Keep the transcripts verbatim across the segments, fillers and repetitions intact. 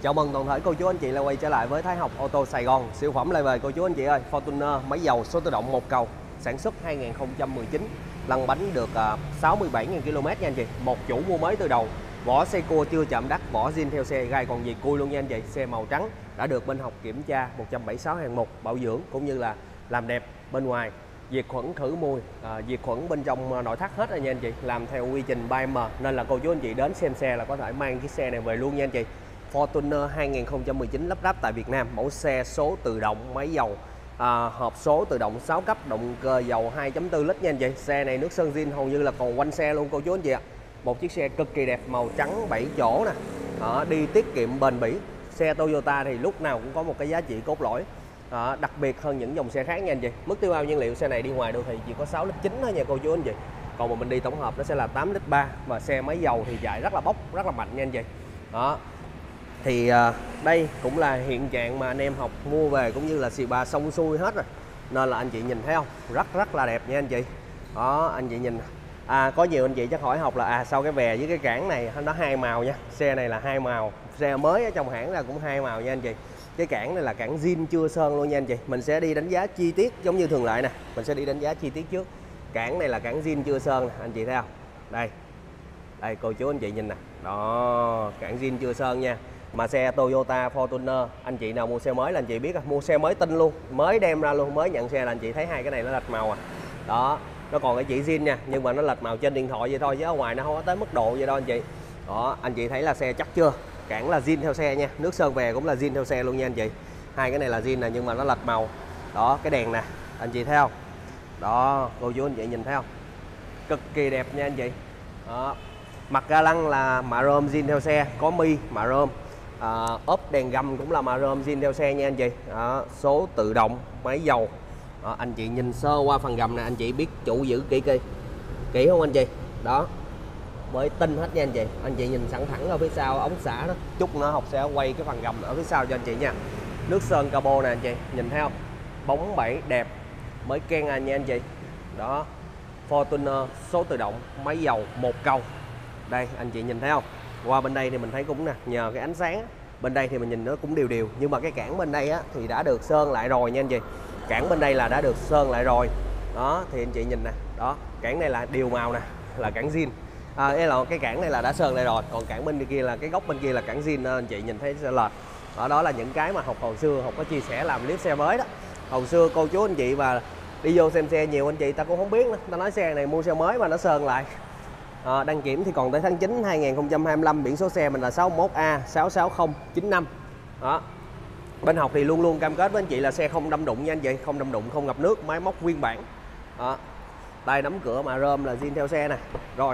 Chào mừng toàn thể cô chú anh chị đã quay trở lại với Thái Học ô tô Sài Gòn. Siêu phẩm lại về cô chú anh chị ơi, Fortuner máy dầu số tự động một cầu, sản xuất hai nghìn không trăm mười chín, lăn bánh được sáu mươi bảy nghìn ki lô mét nha anh chị. Một chủ mua mới từ đầu, vỏ xe cua chưa chạm đất, vỏ zin theo xe, gai còn gì cui luôn nha anh chị. Xe màu trắng đã được bên Học kiểm tra một trăm bảy mươi sáu hàng mục, bảo dưỡng cũng như là làm đẹp bên ngoài, diệt khuẩn khử mùi, à, diệt khuẩn bên trong nội thất hết rồi nha anh chị, làm theo quy trình ba em, nên là cô chú anh chị đến xem xe là có thể mang chiếc xe này về luôn nha anh chị. Fortuner hai nghìn không trăm mười chín lắp ráp tại Việt Nam, mẫu xe số tự động, máy dầu à, hộp số tự động sáu cấp, động cơ dầu hai chấm bốn lít nha anh chị. Xe này nước sơn zin hầu như là còn quanh xe luôn cô chú anh chị ạ. Một chiếc xe cực kỳ đẹp, màu trắng bảy chỗ nè, à, đi tiết kiệm bền bỉ. Xe Toyota thì lúc nào cũng có một cái giá trị cốt lõi, à, đặc biệt hơn những dòng xe khác nha anh chị. Mức tiêu hao nhiên liệu xe này đi ngoài đô thị chỉ có sáu lít chín thôi nha cô chú anh chị. Còn mà mình đi tổng hợp nó sẽ là tám lít ba, và xe máy dầu thì chạy rất là bốc, rất là mạnh nha anh chị. Đó. Thì à, đây cũng là hiện trạng mà anh em Học mua về, cũng như là xì bà xong xuôi hết rồi, nên là anh chị nhìn thấy không, rất rất là đẹp nha anh chị. Đó, anh chị nhìn. À, có nhiều anh chị chắc hỏi Học là à sao cái vè với cái cản này nó hai màu nha. Xe này là hai màu, xe mới ở trong hãng là cũng hai màu nha anh chị. Cái cản này là cản zin chưa sơn luôn nha anh chị. Mình sẽ đi đánh giá chi tiết giống như thường lệ nè, mình sẽ đi đánh giá chi tiết trước. Cản này là cản zin chưa sơn nè, anh chị thấy không? Đây, đây cô chú anh chị nhìn nè, đó, cản zin chưa sơn nha. Mà xe Toyota Fortuner, anh chị nào mua xe mới là anh chị biết à, mua xe mới tinh luôn, mới đem ra luôn, mới nhận xe là anh chị thấy hai cái này nó lệch màu à. Đó, nó còn cái chỉ zin nha, nhưng mà nó lệch màu trên điện thoại vậy thôi, chứ ở ngoài nó không có tới mức độ vậy đâu anh chị. Đó, anh chị thấy là xe chắc chưa? Cản là zin theo xe nha, nước sơn về cũng là zin theo xe luôn nha anh chị. Hai cái này là zin nè, nhưng mà nó lệch màu. Đó, cái đèn nè, anh chị thấy không? Đó, cô chú anh chị nhìn thấy không? Cực kỳ đẹp nha anh chị. Đó. Mặt ga lăng là mạ rôm zin theo xe, có mi mạ rôm. À, ốp đèn gầm cũng là mạ rôm zin theo xe nha anh chị. Đó, số tự động, máy dầu. Đó, anh chị nhìn sơ qua phần gầm này, anh chị biết chủ giữ kỹ kỹ kỹ không anh chị. Đó, mới tinh hết nha anh chị. Anh chị nhìn sẵn thẳng ở phía sau ống xả đó, chút nữa Học sẽ quay cái phần gầm ở phía sau cho anh chị nha. Nước sơn cabo nè anh chị, nhìn thấy không, bóng bẩy đẹp, mới ken anh nha anh chị. Đó, Fortuner số tự động, máy dầu một cầu. Đây anh chị nhìn thấy không, qua bên đây thì mình thấy cũng nè, nhờ cái ánh sáng bên đây thì mình nhìn nó cũng đều đều, nhưng mà cái cản bên đây á thì đã được sơn lại rồi nha anh chị. Cản bên đây là đã được sơn lại rồi. Đó, thì anh chị nhìn nè, đó, cản này là đều màu nè, là cản zin. À, cái là cái cản này là đã sơn lại rồi, còn cản bên kia là cái góc bên kia là cản zin, anh chị nhìn thấy sẽ lệch. Đó, đó là những cái mà Học hồi xưa Học có chia sẻ làm clip xe mới đó. Hồi xưa cô chú anh chị mà đi vô xem xe nhiều, anh chị ta cũng không biết nữa, ta nói xe này mua xe mới mà nó sơn lại. À, đăng kiểm thì còn tới tháng chín hai nghìn không trăm hai mươi lăm, biển số xe mình là sáu mốt A sáu sáu không chín năm. Đó, bên Học thì luôn luôn cam kết với anh chị là xe không đâm đụng nha anh chị, không đâm đụng, không ngập nước, máy móc nguyên bản. Đó, tay nắm cửa mạ rôm là zin theo xe nè. Rồi,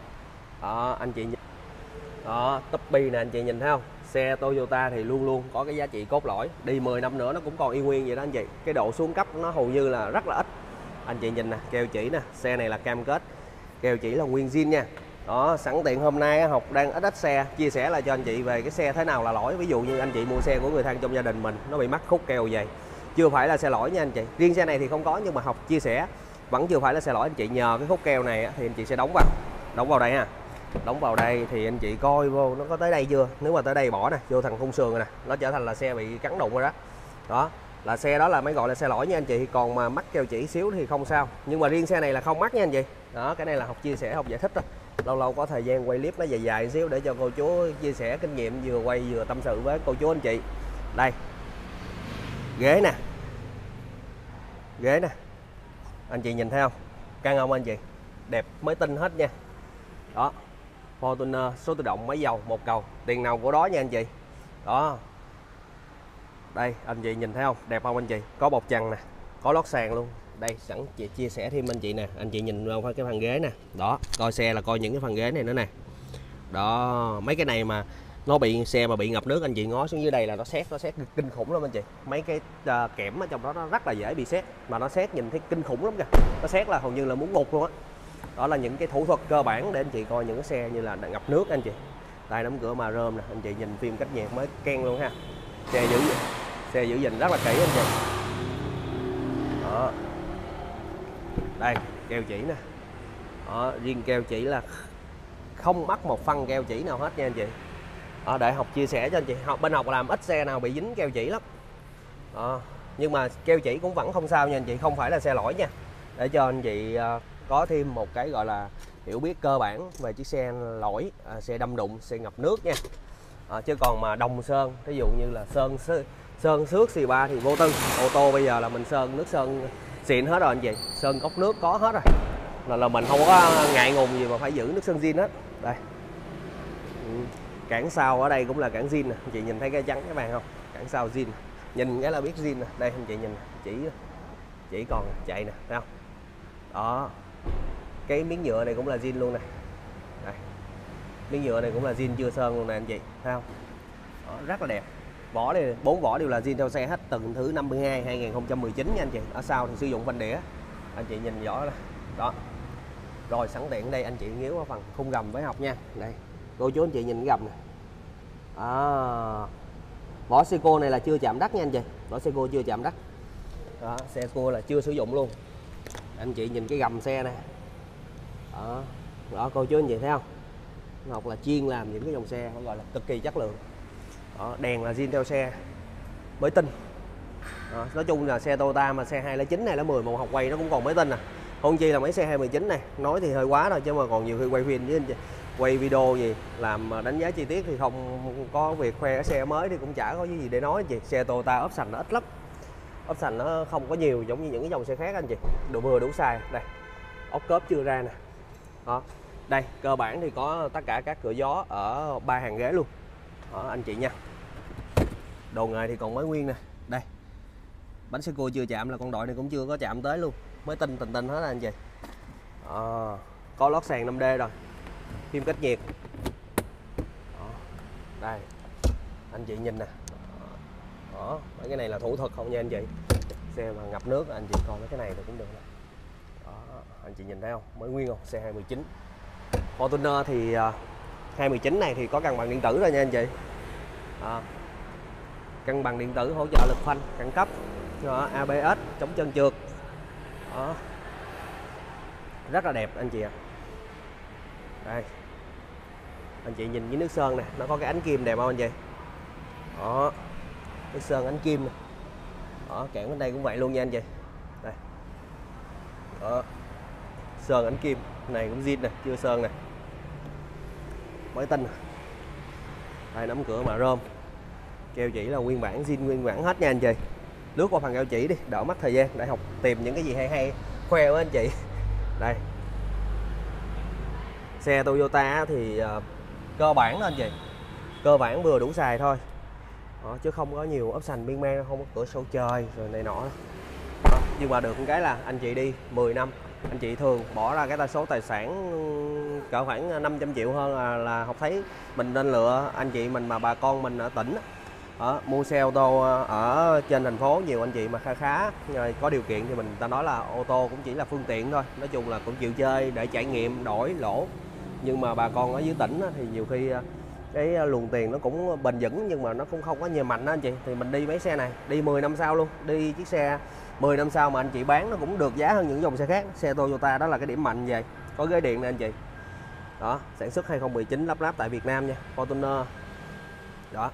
đó, anh chị nhìn. Đó, túp bi nè anh chị nhìn thấy không, xe Toyota thì luôn luôn có cái giá trị cốt lõi, đi mười năm nữa nó cũng còn y nguyên vậy đó anh chị. Cái độ xuống cấp nó hầu như là rất là ít. Anh chị nhìn nè, keo chỉ nè, xe này là cam kết keo chỉ là nguyên zin nha. Đó, sẵn tiện hôm nay Học đang ít ít xe chia sẻ lại cho anh chị về cái xe thế nào là lỗi. Ví dụ như anh chị mua xe của người thân trong gia đình mình nó bị mắc khúc keo vậy, chưa phải là xe lỗi nha anh chị. Riêng xe này thì không có, nhưng mà Học chia sẻ vẫn chưa phải là xe lỗi anh chị. Nhờ cái khúc keo này thì anh chị sẽ đóng vào, đóng vào đây ha, đóng vào đây thì anh chị coi vô nó có tới đây chưa. Nếu mà tới đây bỏ nè, vô thằng khung sườn nè, nó trở thành là xe bị cắn đụng rồi đó. Đó là xe đó là mới gọi là xe lỗi nha anh chị. Còn mà mắc keo chỉ xíu thì không sao, nhưng mà riêng xe này là không mắc nha anh chị. Đó, cái này là Học chia sẻ, Học giải thích thôi. Lâu lâu có thời gian quay clip nó dài dài xíu để cho cô chú chia sẻ kinh nghiệm, vừa quay vừa tâm sự với cô chú anh chị. Đây, ghế nè, ghế nè, anh chị nhìn thấy không, căng không anh chị, đẹp mới tinh hết nha. Đó, Fortuner số tự động, máy dầu một cầu, tiền nào của đó nha anh chị. Đó, đây anh chị nhìn thấy không, đẹp không anh chị, có bọc trần nè, có lót sàn luôn. Đây sẵn chị chia sẻ thêm anh chị nè, anh chị nhìn vào cái phần ghế nè. Đó, coi xe là coi những cái phần ghế này nữa nè. Đó, mấy cái này mà nó bị xe mà bị ngập nước, anh chị ngó xuống dưới đây là nó sét, nó sét kinh khủng lắm anh chị. Mấy cái uh, kẽm ở trong đó nó rất là dễ bị sét, mà nó sét nhìn thấy kinh khủng lắm kìa. Nó sét là hầu như là muốn ngục luôn á. Đó. Đó là những cái thủ thuật cơ bản để anh chị coi những cái xe như là ngập nước anh chị. Tay nắm cửa mạ rôm nè, anh chị nhìn phim cách nhạc mới ken luôn ha. Xe giữ xe giữ gìn rất là kỹ anh chị. Đó, đây keo chỉ nè. Đó, riêng keo chỉ là không mất một phân keo chỉ nào hết nha anh chị. Đó, để học chia sẻ cho anh chị. Học bên học làm ít xe nào bị dính keo chỉ lắm. Đó, nhưng mà keo chỉ cũng vẫn không sao nha anh chị, không phải là xe lỗi nha. Để cho anh chị có thêm một cái gọi là hiểu biết cơ bản về chiếc xe lỗi, à, xe đâm đụng, xe ngập nước nha. À, chứ còn mà đồng sơn, ví dụ như là sơn sơn xước xì ba thì vô tư. Ô tô bây giờ là mình sơn nước sơn xịn hết rồi anh chị, sơn cốc nước có hết rồi, là là mình không có ngại ngùng gì mà phải giữ nước sơn zin hết. Đây, cản sau ở đây cũng là cản zin nè, anh chị nhìn thấy cái trắng cái vàng không? Cản sau zin, nhìn cái là biết zin nè. Đây anh chị nhìn, chỉ chỉ còn chạy nè, thấy không? Đó, cái miếng nhựa này cũng là zin luôn nè. Đây, miếng nhựa này cũng là zin chưa sơn luôn nè anh chị, thấy không? Đó, rất là đẹp. Vỏ này, bốn vỏ đều là zin theo xe hết, từng thứ năm mươi hai hai nghìn không trăm mười chín nha anh chị. Ở sau thì sử dụng phanh đĩa, anh chị nhìn rõ đó. Đó. Rồi sẵn tiện đây anh chị nghiếu ở phần khung gầm với học nha. Đây, cô chú anh chị nhìn cái gầm nè. À, vỏ Seiko này là chưa chạm đất nha anh chị, vỏ Seiko chưa chạm đất. Đó, Seiko là chưa sử dụng luôn. Anh chị nhìn cái gầm xe này. Đó, đó cô chú anh chị thấy không? Ngọc là chuyên làm những cái dòng xe gọi là cực kỳ chất lượng. Đó, đèn là zin theo xe mới tinh. Đó, nói chung là xe Toyota mà xe hai không chín này là mười một học quay nó cũng còn mới tinh nè. Không chi là mấy xe hai một chín này, nói thì hơi quá thôi chứ mà còn nhiều khi quay phim với anh chị, quay video gì làm đánh giá chi tiết thì không có việc khoe cái xe mới thì cũng chả có gì để nói anh chị. Xe Toyota option nó ít lắm, option nó không có nhiều giống như những cái dòng xe khác anh chị, đủ vừa đủ xài. Đây, ốc cớp chưa ra nè. Đó, đây cơ bản thì có tất cả các cửa gió ở ba hàng ghế luôn. Đó, anh chị nha. Đồ nghề thì còn mới nguyên nè. Đây, bánh Seiko chưa chạm là con đội này cũng chưa có chạm tới luôn, mới tinh tình tinh hết anh chị. Đó, có lót sàn năm D rồi, phim cách nhiệt. Đó, đây anh chị nhìn nè. Đó, mấy cái này là thủ thuật không nha anh chị. Xe mà ngập nước anh chị coi mấy cái này thì cũng được. Đó, anh chị nhìn thấy không, mới nguyên không, xe hai một chín. Fortuner thì hai một chín này thì có cân bằng điện tử rồi nha anh chị. Đó, cân bằng điện tử hỗ trợ lực phanh khẩn cấp. Đó, a bê ét chống trơn trượt. Đó, rất là đẹp anh chị ạ. Đây, anh chị nhìn với nước sơn nè, nó có cái ánh kim đẹp không anh chị? Đó, nước sơn ánh kim nè. Đó, kẽn bên đây cũng vậy luôn nha anh chị. Đây, đó, sơn ánh kim này cũng zin nè, chưa sơn nè, mới tinh nè. Đây, nắm cửa mà rôm, keo chỉ là nguyên bản zin nguyên bản hết nha anh chị. Lướt qua phần keo chỉ đi, đỡ mất thời gian để học tìm những cái gì hay hay khoe với anh chị. Đây, xe Toyota thì uh, cơ bản đó anh chị, cơ bản vừa đủ xài thôi. Đó, chứ không có nhiều option miên man, không có cửa sổ trời rồi này nọ. Đó, nhưng mà được một cái là anh chị đi mười năm, anh chị thường bỏ ra cái tay số tài sản cỡ khoảng năm trăm triệu hơn là, là học thấy mình nên lựa anh chị mình mà bà con mình ở tỉnh. Đó, mua xe ô tô ở trên thành phố nhiều anh chị mà khá khá rồi có điều kiện thì mình ta nói là ô tô cũng chỉ là phương tiện thôi, nói chung là cũng chịu chơi để trải nghiệm đổi lỗ. Nhưng mà bà con ở dưới tỉnh thì nhiều khi cái luồng tiền nó cũng bền vững nhưng mà nó cũng không có nhiều mạnh đó anh chị. Thì mình đi mấy xe này đi mười năm sau luôn, đi chiếc xe mười năm sau mà anh chị bán nó cũng được giá hơn những dòng xe khác. Xe Toyota đó là cái điểm mạnh vậy. Có ghế điện nè anh chị. Đó, sản xuất hai không một chín, lắp ráp tại Việt Nam nha, Fortuner. Đó,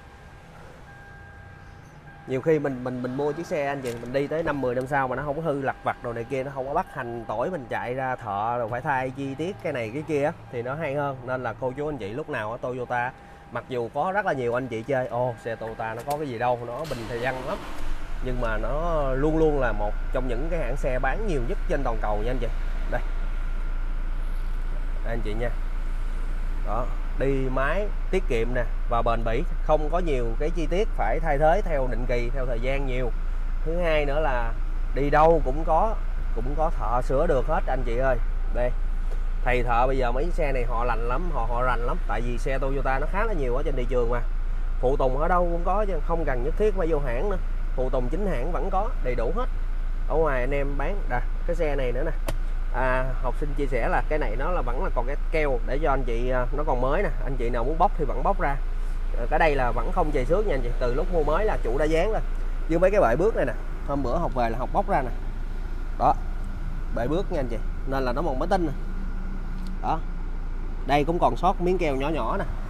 nhiều khi mình mình mình mua chiếc xe anh chị, mình đi tới năm mười năm sau mà nó không có hư lặt vặt đồ này kia, nó không có bắt hành tỏi mình chạy ra thợ rồi phải thay chi tiết cái này cái kia thì nó hay hơn. Nên là cô chú anh chị lúc nào ở Toyota, mặc dù có rất là nhiều anh chị chơi ô xe Toyota nó có cái gì đâu, nó bình thời gian lắm, nhưng mà nó luôn luôn là một trong những cái hãng xe bán nhiều nhất trên toàn cầu nha anh chị. Đây, đây anh chị nha. Đó, đi máy tiết kiệm nè và bền bỉ, không có nhiều cái chi tiết phải thay thế theo định kỳ theo thời gian nhiều. Thứ hai nữa là đi đâu cũng có cũng có thợ sửa được hết anh chị ơi. Đây, thầy thợ bây giờ mấy xe này họ lành lắm, họ họ rành lắm, tại vì xe Toyota nó khá là nhiều ở trên thị trường mà. Phụ tùng ở đâu cũng có chứ không cần nhất thiết phải vô hãng nữa, phụ tùng chính hãng vẫn có đầy đủ hết. Ở ngoài anh em bán đà, cái xe này nữa nè. À, học sinh chia sẻ là cái này nó là vẫn là còn cái keo để cho anh chị, nó còn mới nè, anh chị nào muốn bóc thì vẫn bóc ra. Cái đây là vẫn không chày xước nha anh chị, từ lúc mua mới là chủ đã dán lên. Như mấy cái bệ bước này nè, hôm bữa học về là học bóc ra nè. Đó, bệ bước nha anh chị, nên là nó một mới tinh nè. Đó, đây cũng còn sót miếng keo nhỏ nhỏ nè.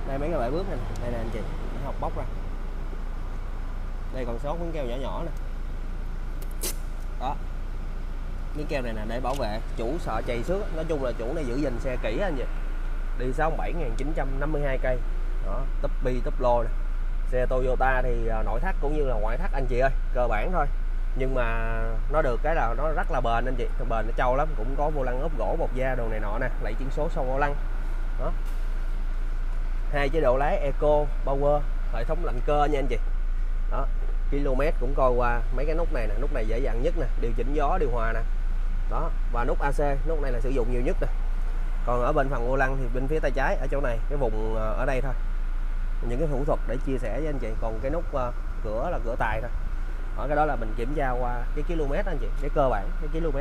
Đây mấy cái bãi bước này, đây nè anh chị, học bóc ra. Đây còn sót miếng keo nhỏ nhỏ nè. Đó. Miếng keo này nè để bảo vệ, chủ sợ chày xước. Nói chung là chủ này giữ gìn xe kỹ anh chị. Đi sáu mươi bảy nghìn chín trăm năm mươi hai cây. Đó, túp bi túp lô nè. Xe Toyota thì nội thất cũng như là ngoại thất anh chị ơi, cơ bản thôi. Nhưng mà nó được cái là nó rất là bền anh chị, bền nó trâu lắm, cũng có vô lăng ốp gỗ bọc da đồ này nọ nè, lấy chữ số sau vô lăng. Đó. Hai chế độ lái Eco, Power, hệ thống lạnh cơ nha anh chị. Đó, km cũng coi qua mấy cái nút này nè, nút này dễ dàng nhất nè, điều chỉnh gió, điều hòa nè. Đó, và nút a xê, nút này là sử dụng nhiều nhất nè. Còn ở bên phần vô lăng thì bên phía tay trái ở chỗ này, cái vùng ở đây thôi. Những cái thủ thuật để chia sẻ với anh chị, còn cái nút uh, cửa là cửa tài thôi. Ở cái đó là mình kiểm tra qua cái km anh chị, cái cơ bản cái km.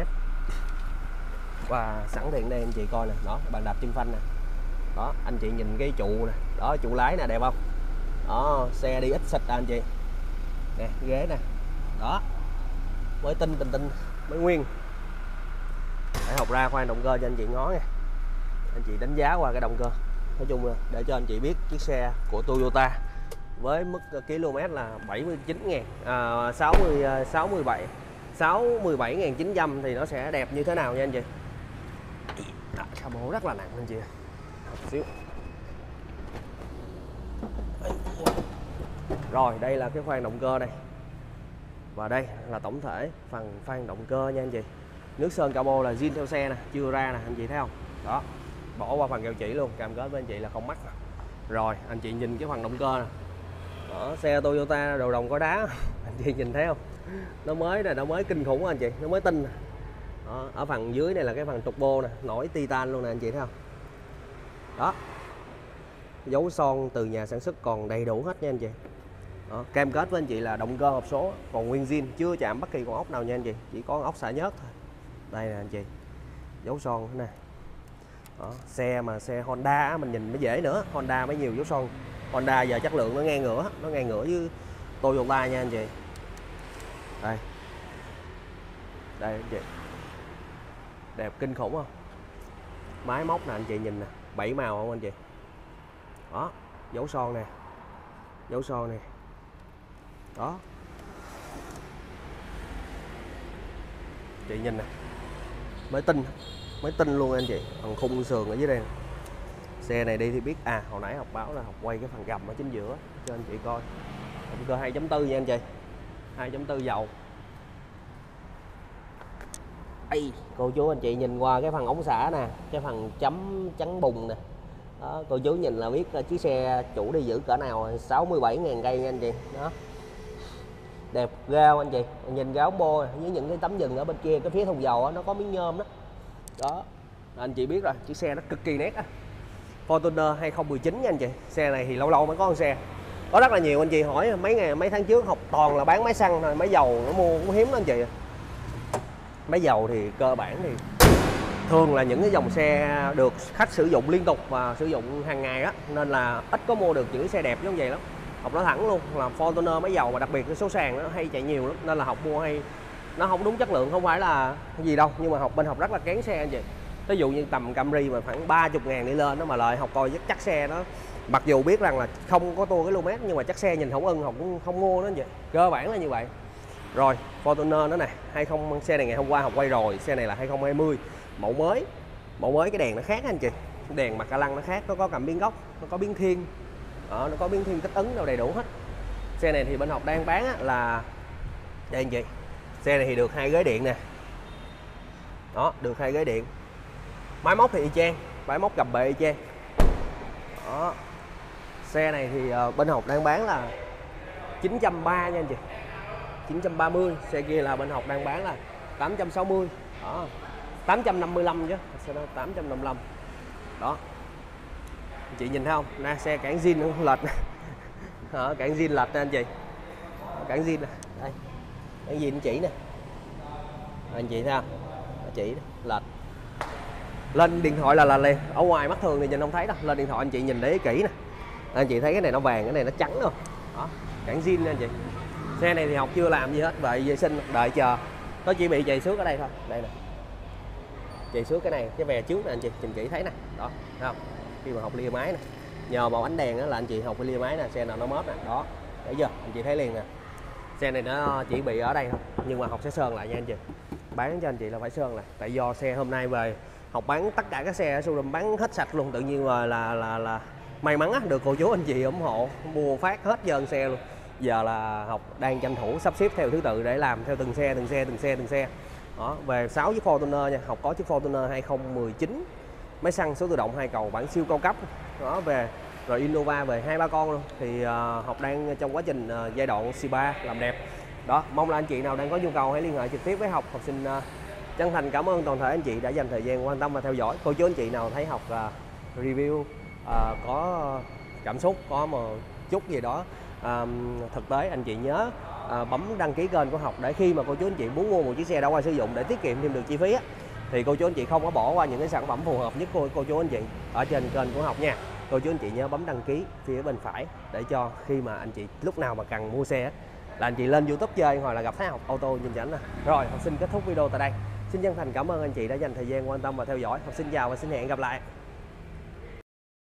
Và sẵn tiện đây anh chị coi nè, đó bàn đạp chân phanh nè. Đó, anh chị nhìn cái trụ nè, đó trụ lái nè, đẹp không? Đó, xe đi ít xịt à anh chị. Nè, ghế nè. Đó. Mới tinh tinh tinh mới nguyên. Để học ra khoan động cơ cho anh chị ngó nha. Anh chị đánh giá qua cái động cơ. Nói chung là để cho anh chị biết chiếc xe của Toyota với mức km là bảy mươi chín ngàn, à, sáu mươi, sáu mươi bảy sáu mươi bảy nghìn chín trăm thì nó sẽ đẹp như thế nào nha anh chị. Cabo rất là nặng anh chị. Một xíu. Rồi đây là cái khoang động cơ đây. Và đây là tổng thể phần khoang động cơ nha anh chị. Nước sơn cabo là zin theo xe nè, chưa ra nè anh chị thấy không? Đó. Bỏ qua phần keo chỉ luôn, cam kết với anh chị là không mắc. Rồi anh chị nhìn cái phần động cơ nè. Đó, xe Toyota đầu đồng có đá. Anh chị nhìn thấy không? Nó mới nè, nó mới kinh khủng anh chị, nó mới tinh. Đó, ở phần dưới này là cái phần turbo nè, nổi titan luôn nè anh chị thấy không? Đó. Dấu son từ nhà sản xuất còn đầy đủ hết nha anh chị. Đó, cam kết với anh chị là động cơ hộp số còn nguyên zin, chưa chạm bất kỳ con ốc nào nha anh chị, chỉ có ốc xả nhớt thôi. Đây nè anh chị. Dấu son thế này. Đó, xe mà xe Honda mình nhìn mới dễ nữa, Honda mới nhiều dấu son. Honda giờ chất lượng nó ngang ngửa, nó ngang ngửa với Toyota nha anh chị. Đây. Đây anh chị. Đẹp kinh khủng không? Máy móc nè anh chị nhìn nè, bảy màu không anh chị? Đó, dấu son nè. Dấu son nè. Đó. Chị nhìn nè. Mới tinh, mới tinh luôn anh chị. Phần khung sườn ở dưới đây nè. Xe này đi thì biết à, hồi nãy học báo là học quay cái phần gầm ở chính giữa cho anh chị coi. Động cơ hai chấm bốn nha anh chị. hai chấm bốn dầu. Ây, cô chú anh chị nhìn qua cái phần ống xả nè, cái phần chấm trắng bùng nè. Đó, cô chú nhìn là biết chiếc xe chủ đi giữ cỡ nào, sáu mươi bảy nghìn cây nha anh chị. Đó. Đẹp gao anh chị. Nhìn cái ống bô với những cái tấm dừng ở bên kia, cái phía thùng dầu đó, nó có miếng nhôm đó. Đó. Anh chị biết rồi, chiếc xe nó cực kỳ nét á. Fortuner hai không một chín nha anh chị. Xe này thì lâu lâu mới có con xe. Có rất là nhiều anh chị hỏi mấy ngày mấy tháng trước học toàn là bán máy xăng thôi, máy dầu nó mua cũng hiếm lắm anh chị. Máy dầu thì cơ bản thì thường là những cái dòng xe được khách sử dụng liên tục và sử dụng hàng ngày á, nên là ít có mua được những cái xe đẹp giống vậy lắm. Học nói thẳng luôn là Fortuner máy dầu, mà đặc biệt cái số sàn nó hay chạy nhiều lắm, nên là học mua hay nó không đúng chất lượng, không phải là cái gì đâu, nhưng mà học bên học rất là kén xe anh chị. Ví dụ như tầm Camry mà khoảng ba mươi ngàn đi lên đó mà lời học coi chắc xe nó, mặc dù biết rằng là không có tua cái km nhưng mà chắc xe nhìn không ưng, học cũng không mua đó anh chị. Cơ bản là như vậy. Rồi Fortuner nữa nè, hai không xe này ngày hôm qua học quay rồi, xe này là hai không hai không, mẫu mới. Mẫu mới cái đèn nó khác anh chị. Đèn mặt ca lăng nó khác, nó có cảm biến góc, nó có biến thiên. Đó, nó có biến thiên kích ứng đâu đầy đủ hết. Xe này thì bên học đang bán á, là đây anh chị. Xe này thì được hai ghế điện nè. Đó, được hai ghế điện. Máy móc thì y chang, máy móc gầm bệ y chang. Đó. Xe này thì uh, bên học đang bán là chín trăm ba mươi nha anh chị. chín trăm ba mươi, xe kia là bên học đang bán là tám trăm sáu mươi. Đó. tám trăm năm mươi lăm chứ, xe đó tám trăm năm mươi lăm. Đó. Chị nhìn thấy không? Nè, xe cản zin nó lệch nè. Đó, cản zin lệch nè anh chị. Cản zin nè. Đây. Cản zin chỉ nè. Anh chị thấy không? Chỉ lệch. Lên điện thoại là là liền, ở ngoài mắt thường thì nhìn không thấy đâu, lên điện thoại anh chị nhìn để ý kỹ nè. Anh chị thấy cái này nó vàng, cái này nó trắng không? Đó, cản zin nha anh chị. Xe này thì học chưa làm gì hết, vậy vệ sinh đợi chờ. Nó chỉ bị chày xước ở đây thôi. Đây nè. Chày xước cái này, cái vè trước nè anh chị, nhìn kỹ thấy nè. Đó, thấy không? Khi mà học lia máy nè. nhờ vào ánh đèn á là anh chị Học phải lia máy nè, xe nào nó móp nè, đó, thấy chưa, anh chị thấy liền nè. Xe này nó chỉ bị ở đây thôi, nhưng mà Học sẽ sơn lại nha anh chị. Bán cho anh chị là phải sơn lại, tại do xe hôm nay về Học bán tất cả các xe ở showroom bán hết sạch luôn, tự nhiên là là là, là may mắn á, được cô chú anh chị ủng hộ mua phát hết trơn xe luôn. Giờ là Học đang tranh thủ sắp xếp theo thứ tự để làm theo từng xe từng xe từng xe từng xe. Đó, về sáu chiếc Fortuner nha, Học có chiếc Fortuner hai không một chín máy xăng số tự động hai cầu bản siêu cao cấp. Đó về rồi Innova về hai ba con luôn. Thì uh, Học đang trong quá trình uh, giai đoạn xê ba làm đẹp. Đó, mong là anh chị nào đang có nhu cầu hãy liên hệ trực tiếp với Học. Học xin uh, chân thành cảm ơn toàn thể anh chị đã dành thời gian quan tâm và theo dõi. Cô chú anh chị nào thấy Học uh, review uh, có cảm xúc, có một chút gì đó uh, thực tế, anh chị nhớ uh, bấm đăng ký kênh của Học để khi mà cô chú anh chị muốn mua một chiếc xe đã qua sử dụng để tiết kiệm thêm được chi phí á, thì cô chú anh chị không có bỏ qua những cái sản phẩm phù hợp nhất cô, cô chú anh chị ở trên kênh của Học nha. Cô chú anh chị nhớ bấm đăng ký phía bên phải để cho khi mà anh chị lúc nào mà cần mua xe là anh chị lên YouTube chơi hoặc là gặp Thái Học ô tô nhìn chảnh nè. Rồi Học xin kết thúc video tại đây. Xin chân thành cảm ơn anh chị đã dành thời gian quan tâm và theo dõi. Học xin chào và xin hẹn gặp lại.